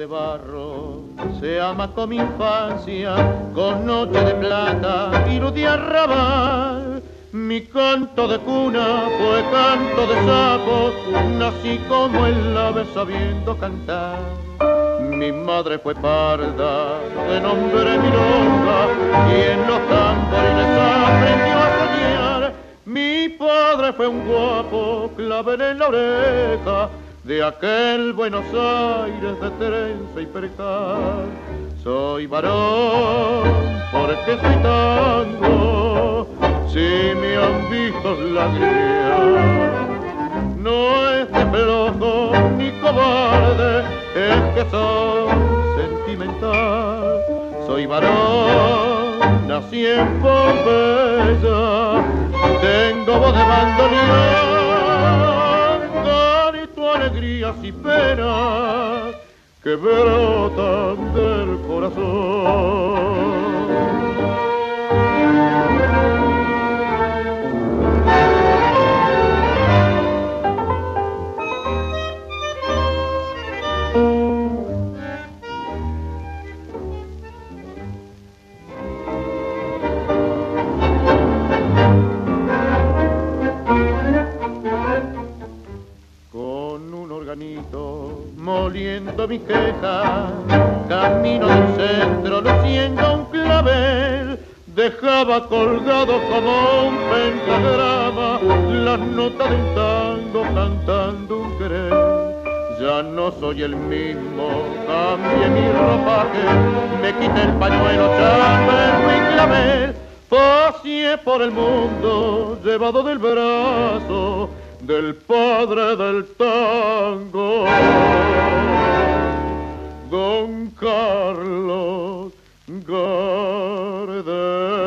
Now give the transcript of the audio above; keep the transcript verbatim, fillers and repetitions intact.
de barro se ama con mi infancia, con noche de plata y luz de arrabal. Mi canto de cuna fue canto de sapo, nací como el ave sabiendo cantar. Mi madre fue parda, de nombre milonga, y en los tamborines aprendió a soñar. Mi padre fue un guapo, clavel en la oreja, de aquel Buenos Aires de trenza y percal. Soy varón porque soy tango, si me han visto la guía. No es de flojo ni cobarde, es que soy sentimental. Soy varón, nací en Pompeya, tengo voz de bandoneón, grito alegrías y penas que brotan del corazón. Moliendo mi queja, camino del centro luciendo un clavel, dejaba colgado como un pentagrama las notas de un tango cantando un querer. Ya no soy el mismo, cambié mi ropaje, me quité el pañuelo, chambergo y clavel, paseé por el mundo llevado del brazo del padre del tango, Don Carlos Gardel.